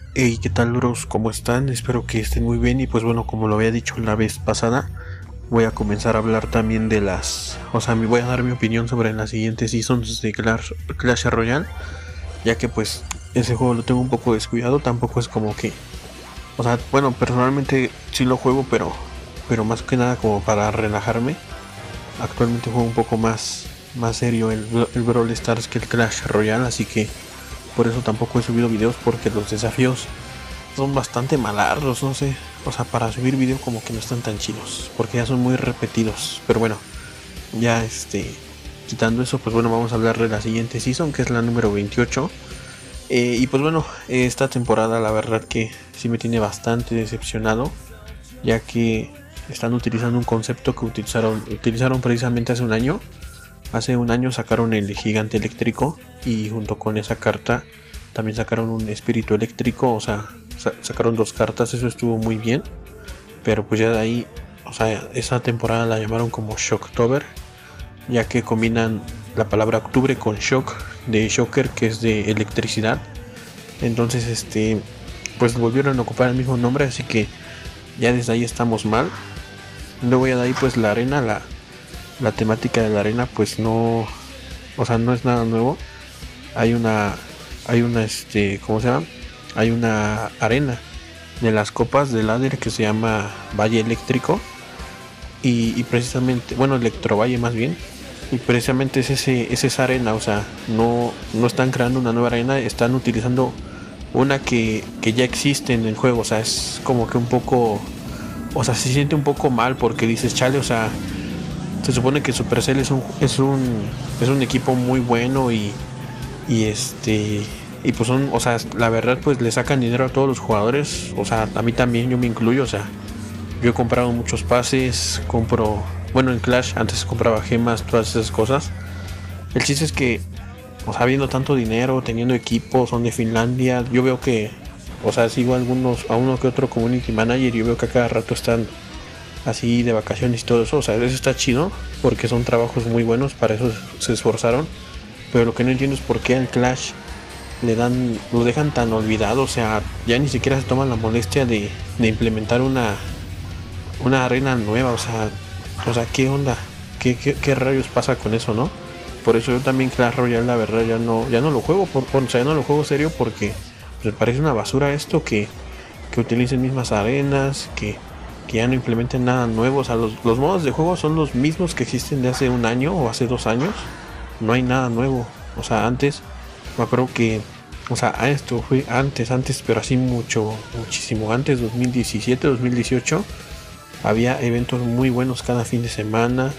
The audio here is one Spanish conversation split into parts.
Hey, ¿qué tal, bros? ¿Cómo están? Espero que estén muy bien. Y pues bueno, como lo había dicho la vez pasada, voy a comenzar a hablar también de las... O sea, me voy a dar mi opinión sobre las siguientes seasons de Clash Royale, ya que pues ese juego lo tengo un poco descuidado. Tampoco es como que... O sea, bueno, personalmente sí lo juego, pero más que nada como para relajarme. Actualmente juego un poco más serio el Brawl Stars que el Clash Royale, así que por eso tampoco he subido videos, porque los desafíos son bastante malardos, no sé. O sea, para subir video como que no están tan chidos, porque ya son muy repetidos. Pero bueno, ya quitando eso, pues bueno, vamos a hablar de la siguiente season, que es la número 28. Y pues bueno, esta temporada la verdad que sí me tiene bastante decepcionado, ya que están utilizando un concepto que utilizaron precisamente hace un año. Hace un año sacaron el gigante eléctrico, y junto con esa carta también sacaron un espíritu eléctrico. O sea, sacaron dos cartas, eso estuvo muy bien. Pero pues ya de ahí, o sea, esa temporada la llamaron como Shocktober, ya que combinan la palabra octubre con shock, de shocker, que es de electricidad. Entonces, pues volvieron a ocupar el mismo nombre, así que ya desde ahí estamos mal. Luego ya de ahí, pues la arena, la temática de la arena, pues no, o sea, no es nada nuevo. Hay una, ¿cómo se llama? Hay una arena de las copas de ladder que se llama Valle Eléctrico, y precisamente, bueno, Electrovalle más bien, y precisamente es esa arena. O sea, no están creando una nueva arena, están utilizando una que ya existe en el juego. O sea, es como que un poco, o sea, se siente un poco mal, porque dices, chale, o sea, se supone que Supercell es un equipo muy bueno, y y pues son, o sea, la verdad, pues le sacan dinero a todos los jugadores. O sea, a mí también, yo me incluyo. O sea, yo he comprado muchos pases, bueno, en Clash antes compraba gemas, todas esas cosas. El chiste es que, o sea, habiendo tanto dinero, teniendo equipos, son de Finlandia, yo veo que, o sea, sigo a uno que otro community manager, y yo veo que a cada rato están así de vacaciones y todo eso. O sea, eso está chido, porque son trabajos muy buenos, para eso se esforzaron. Pero lo que no entiendo es por qué al Clash lo dejan tan olvidado. O sea, ya ni siquiera se toman la molestia de implementar una arena nueva. O sea, ¿qué onda? ¿Qué rayos pasa con eso, no? Por eso yo también Clash Royale, la verdad, ya no lo juego. O sea, ya no lo juego serio, porque me parece una basura esto, que utilicen mismas arenas, que ya no implementen nada nuevo. O sea, los modos de juego son los mismos que existen de hace un año o hace 2 años. No hay nada nuevo. O sea, antes, me acuerdo que, o sea, esto fue antes, pero así muchísimo antes, 2017, 2018, había eventos muy buenos cada fin de semana.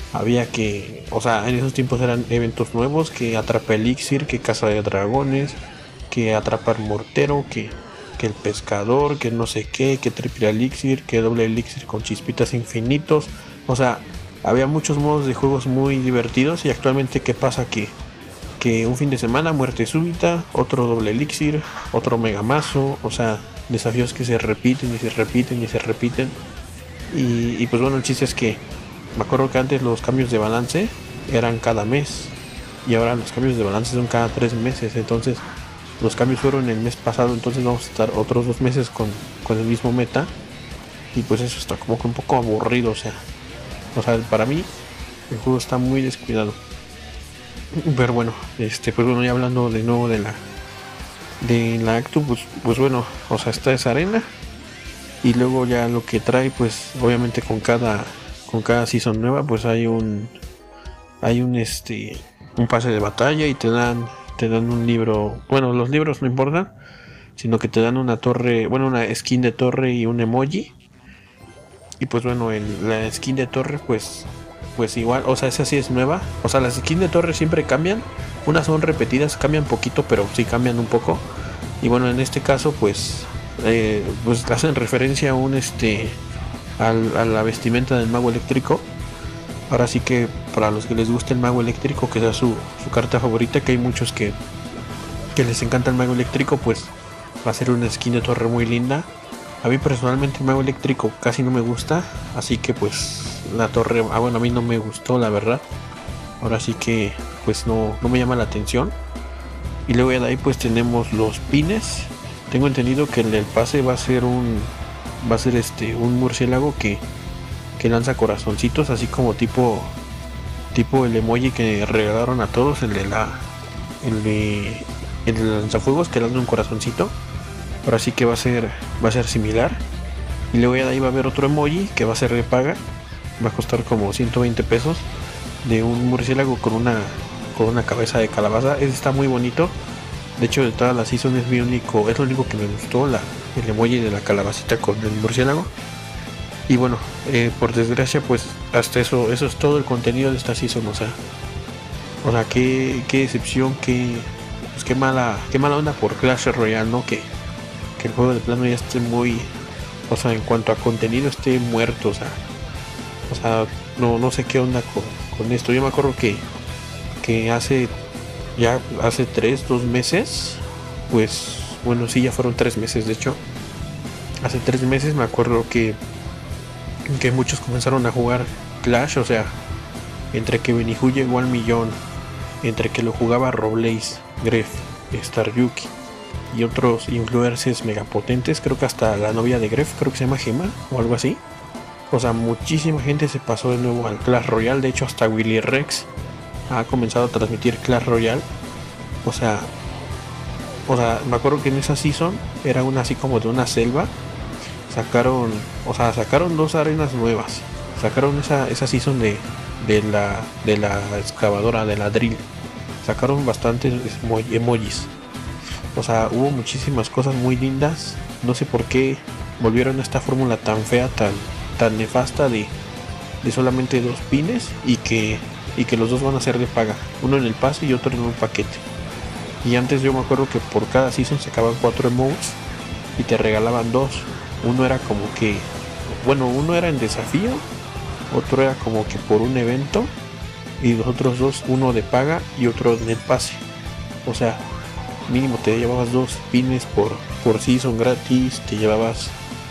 O sea, en esos tiempos eran eventos nuevos, que atrapa elixir, que caza de dragones, que atrapa el mortero, que el pescador, que no sé qué, que triple elixir, que doble elixir con chispitas infinitos. O sea, había muchos modos de juegos muy divertidos. Y actualmente, ¿qué pasa? Que un fin de semana, muerte súbita, otro doble elixir, otro megamazo. O sea, desafíos que se repiten y se repiten y se repiten. Y pues bueno, el chiste es que me acuerdo que antes los cambios de balance eran cada mes, y ahora los cambios de balance son cada 3 meses. Entonces, los cambios fueron el mes pasado, entonces vamos a estar otros 2 meses con el mismo meta. Y pues eso está como que un poco aburrido. O sea, para mí el juego está muy descuidado. Pero bueno, pues bueno, ya hablando de nuevo de la Actu, pues bueno, o sea, está esa arena. Y luego ya lo que trae, pues obviamente con cada season nueva, pues hay un pase de batalla, y te dan un libro. Bueno, los libros no importan, sino que te dan una torre, bueno, una skin de torre y un emoji. Y pues bueno, la skin de torre, pues igual, o sea, esa sí es nueva. O sea, las skins de torre siempre cambian. Unas son repetidas, cambian poquito, pero sí cambian un poco. Y bueno, en este caso, pues hacen referencia a la vestimenta del mago eléctrico. Ahora sí que, para los que les guste el mago eléctrico, que sea su carta favorita, que hay muchos que les encanta el mago eléctrico, pues va a ser una skin de torre muy linda. A mí personalmente el mago eléctrico casi no me gusta, así que pues la torre, bueno, a mí no me gustó, la verdad. Ahora sí que pues no me llama la atención. Y luego de ahí pues tenemos los pines, Tengo entendido que el del pase va a ser un un murciélago que lanza corazoncitos, así como tipo el emoji que regalaron a todos, el de el de lanzafuegos que lanza un corazoncito. Ahora sí que va a ser similar. Y luego ya de ahí va a haber otro emoji que va a ser de paga, va a costar como 120 pesos, de un murciélago con una cabeza de calabaza. Ese está muy bonito. De hecho, de todas las seasons es lo único que me gustó, el emoji de la calabacita con el murciélago. Y bueno, por desgracia, pues hasta eso es todo el contenido de esta season. O sea, qué decepción, pues qué mala onda por Clash Royale, ¿no? Que el juego de plano ya esté muy, o sea, en cuanto a contenido esté muerto, o sea, no sé qué onda con esto. Yo me acuerdo que hace 2 meses, pues bueno, sí, ya fueron 3 meses, de hecho. Hace 3 meses me acuerdo que muchos comenzaron a jugar Clash, o sea, entre que Benihu llegó al millón, entre que lo jugaba Roblaze, Gref, Staryuki y otros influencers megapotentes, creo que hasta la novia de Gref, creo que se llama Gema o algo así. O sea, muchísima gente se pasó de nuevo al Clash Royale. De hecho, hasta Willy Rex ha comenzado a transmitir Clash Royale. O sea, me acuerdo que en esa season era una así como de una selva. Sacaron 2 arenas nuevas. Sacaron esa season de la excavadora, de la drill. Sacaron bastantes emojis. O sea, hubo muchísimas cosas muy lindas. No sé por qué volvieron a esta fórmula tan fea, tan nefasta de solamente 2 pines y que los dos van a ser de paga. Uno en el pase y otro en un paquete. Y antes yo me acuerdo que por cada season sacaban 4 emotes y te regalaban 2. Uno era como que, bueno, uno era en desafío, otro era como que por un evento, y los otros 2, uno de paga y otro en el pase. O sea, mínimo te llevabas 2 pines por season gratis, te llevabas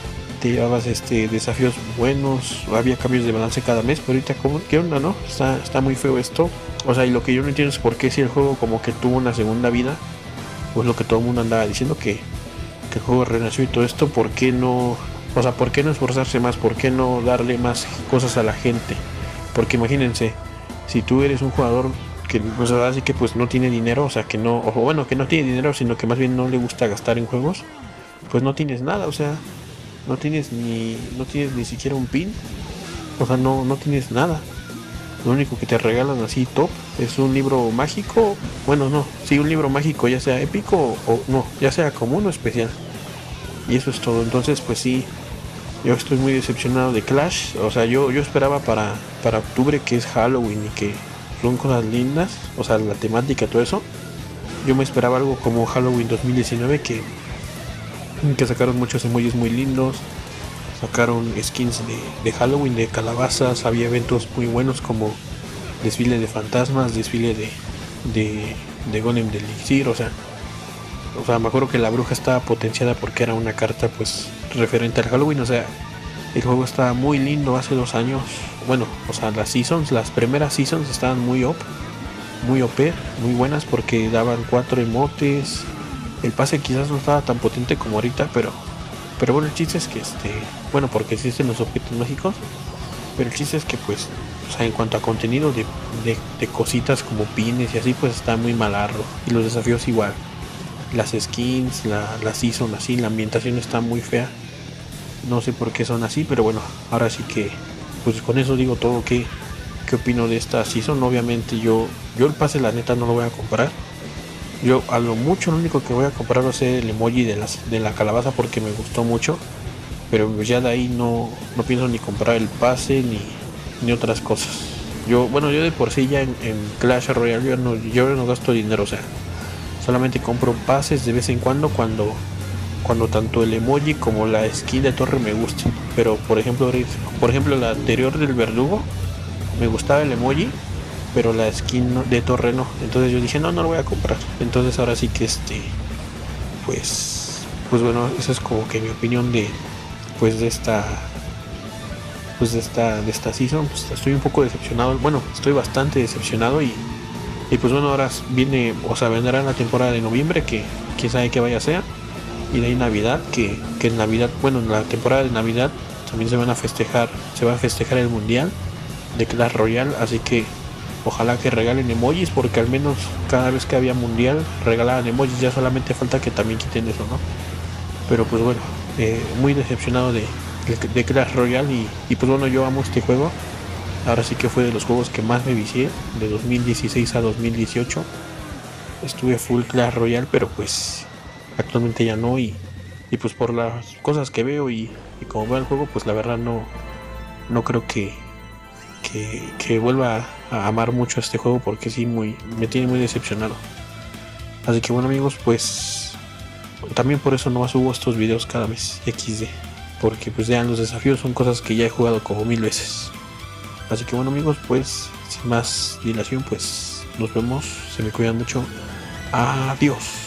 desafíos buenos, había cambios de balance cada mes. Pero ahorita, ¿qué onda, no? Está muy feo esto. O sea, y lo que yo no entiendo es por qué, si el juego como que tuvo una segunda vida, pues lo que todo el mundo andaba diciendo, que el juego renació y todo esto, ¿por qué no? O sea, ¿por qué no esforzarse más? ¿Por qué no darle más cosas a la gente? Porque imagínense, si tú eres un jugador que pues así que pues no tiene dinero, o sea, que no tiene dinero, sino que más bien no le gusta gastar en juegos, pues no tienes nada. O sea, no tienes ni siquiera un pin. O sea, no tienes nada. Lo único que te regalan así top es un libro mágico. Bueno, no, sí, un libro mágico, ya sea épico o no, ya sea común o especial. Y eso es todo. Entonces, pues sí, yo estoy muy decepcionado de Clash. O sea, yo esperaba para octubre, que es Halloween y que son cosas lindas, o sea, la temática, todo eso. Yo me esperaba algo como Halloween 2019, que sacaron muchos emojis muy lindos. Sacaron skins de Halloween, de calabazas. Había eventos muy buenos como desfile de fantasmas, desfile de golem de elixir. O sea, me acuerdo que la bruja estaba potenciada porque era una carta pues referente al Halloween. O sea, el juego estaba muy lindo hace 2 años. Bueno, o sea, las primeras seasons estaban muy OP, muy buenas, porque daban 4 emotes. El pase quizás no estaba tan potente como ahorita, pero bueno, el chiste es que bueno, porque existen los objetos mágicos, pero el chiste es que pues, o sea, en cuanto a contenido de cositas como pines y así, pues está muy malardo. Y los desafíos igual. Las skins, la season así, la ambientación está muy fea. No sé por qué son así, pero bueno, ahora sí que pues con eso digo todo. ¿Qué opino de esta season? Obviamente yo el pase, la neta, no lo voy a comprar. Yo a lo mucho lo único que voy a comprar va a ser el emoji de la calabaza, porque me gustó mucho. Pero pues ya de ahí no pienso ni comprar el pase ni otras cosas. Yo de por sí ya en Clash Royale yo no gasto dinero. O sea, solamente compro pases de vez en cuando tanto el emoji como la skin de torre me gustan. Pero por ejemplo la anterior del verdugo me gustaba el emoji, pero la skin de torre no. Entonces yo dije, no lo voy a comprar. Entonces ahora sí que pues bueno, esa es como que mi opinión de esta season. Pues estoy un poco decepcionado. Bueno, estoy bastante decepcionado y pues bueno, ahora vendrá la temporada de noviembre, que quién sabe qué vaya a ser. Y de ahí Navidad, que en Navidad, bueno, en la temporada de Navidad también se va a festejar el mundial de Clash Royale, así que ojalá que regalen emojis, porque al menos cada vez que había mundial regalaban emojis, ya solamente falta que también quiten eso, ¿no? Pero pues bueno, muy decepcionado de Clash Royale y pues bueno, yo amo este juego. Ahora sí que fue de los juegos que más me vicié, de 2016 a 2018. Estuve full Clash Royale, pero pues actualmente ya no y pues por las cosas que veo y como veo el juego, pues la verdad no creo que vuelva a amar mucho este juego porque sí me tiene muy decepcionado. Así que bueno amigos, pues también por eso no subo estos videos cada mes XD, porque pues ya los desafíos son cosas que ya he jugado como 1000 veces. Así que bueno amigos, pues sin más dilación, pues nos vemos, se me cuidan mucho, adiós.